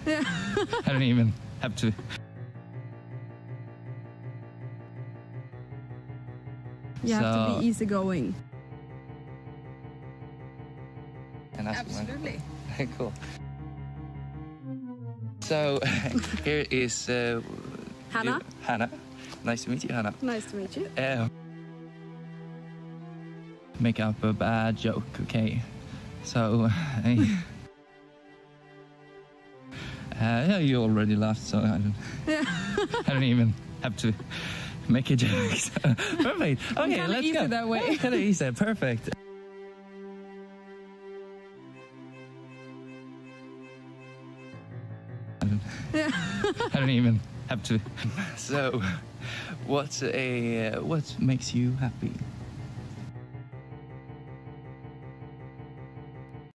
Yeah. I don't even have to. You have to be easygoing. Absolutely. Cool. So here is Hannah. Hannah. Nice to meet you, Hannah. Nice to meet you. Make up a bad joke, okay? So, yeah, you already laughed, so I don't even have to make a joke. So, perfect. Okay, let's go. That way. Kind of easy. Perfect. I don't even have to. So, what makes you happy?